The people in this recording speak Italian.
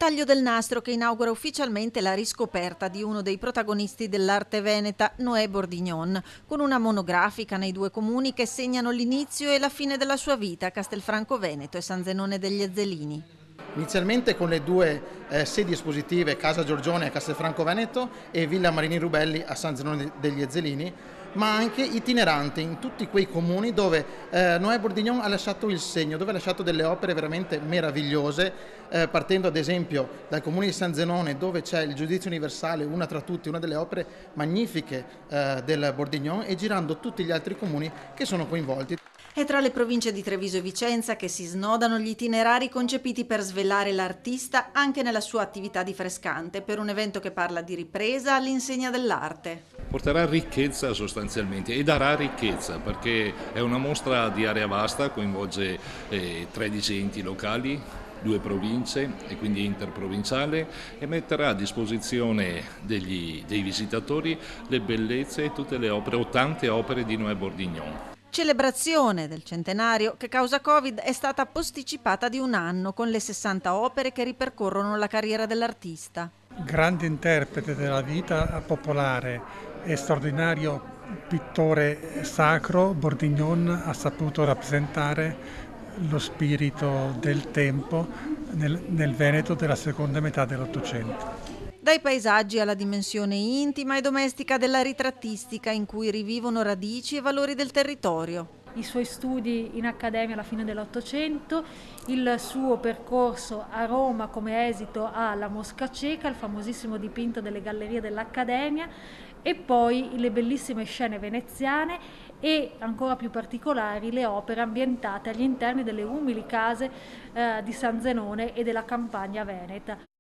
Taglio del nastro che inaugura ufficialmente la riscoperta di uno dei protagonisti dell'arte veneta, Noè Bordignon, con una monografica nei due comuni che segnano l'inizio e la fine della sua vita a Castelfranco Veneto e San Zenone degli Ezzelini. Inizialmente con le due sedi espositive Casa Giorgione a Castelfranco Veneto e Villa Marini Rubelli a San Zenone degli Ezzelini, ma anche itinerante in tutti quei comuni dove Noè Bordignon ha lasciato il segno, dove ha lasciato delle opere veramente meravigliose, partendo ad esempio dal comune di San Zenone, dove c'è il Giudizio Universale, una tra tutti, una delle opere magnifiche del Bordignon, e girando tutti gli altri comuni che sono coinvolti. È tra le province di Treviso e Vicenza che si snodano gli itinerari concepiti per svelare l'artista anche nella sua attività di frescante, per un evento che parla di ripresa all'insegna dell'arte. Porterà ricchezza sostanzialmente e darà ricchezza perché è una mostra di area vasta, coinvolge 13 enti locali, 2 province e quindi interprovinciale, e metterà a disposizione dei visitatori le bellezze e tutte le opere o tante opere di Noè Bordignon. Celebrazione del centenario che causa Covid è stata posticipata di un anno con le 60 opere che ripercorrono la carriera dell'artista. Grande interprete della vita popolare e straordinario pittore sacro, Bordignon ha saputo rappresentare lo spirito del tempo nel Veneto della seconda metà dell'Ottocento. Dai paesaggi alla dimensione intima e domestica della ritrattistica in cui rivivono radici e valori del territorio. I suoi studi in accademia alla fine dell'Ottocento, il suo percorso a Roma come esito alla Mosca Cieca, il famosissimo dipinto delle gallerie dell'Accademia, e poi le bellissime scene veneziane e ancora più particolari le opere ambientate agli interni delle umili case di San Zenone e della campagna veneta.